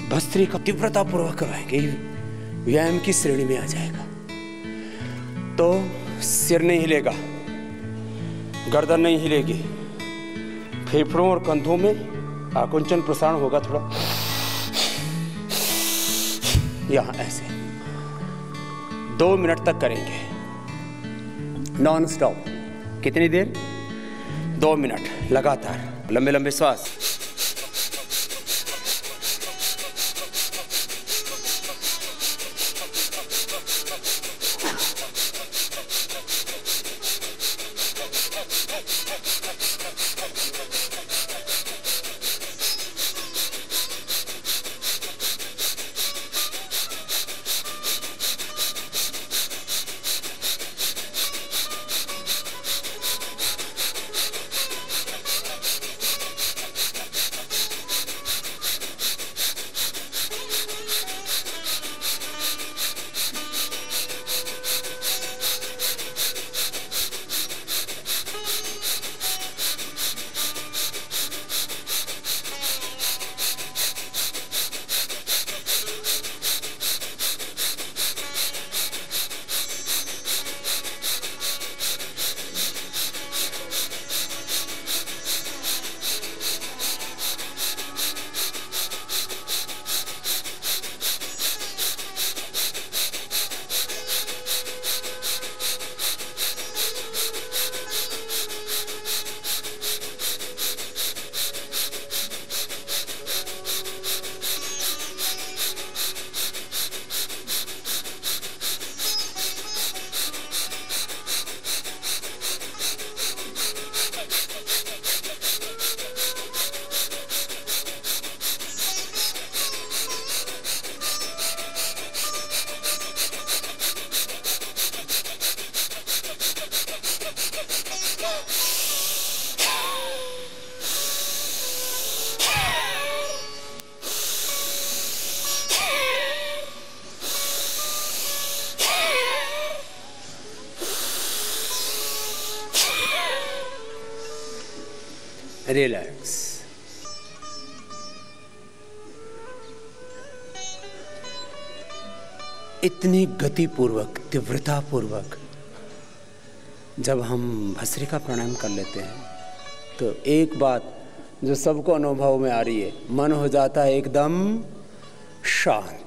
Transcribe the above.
भस्त्रिका तीव्रता पूर्वक करवाएंगे, व्यायाम की श्रेणी में आ जाएगा। तो सिर नहीं हिलेगा, गर्दन नहीं हिलेगी, फेफड़ों और कंधों में आकुंचन प्रसारण होगा थोड़ा, यहां ऐसे 2 मिनट तक करेंगे नॉन स्टॉप। कितनी देर? 2 मिनट लगातार। लंबे लंबे श्वास। रिलैक्स। इतनी गतिपूर्वक, तीव्रतापूर्वक जब हम भस्त्रिका प्राणायाम कर लेते हैं तो एक बात जो सबको अनुभव में आ रही है, मन हो जाता है एकदम शांत।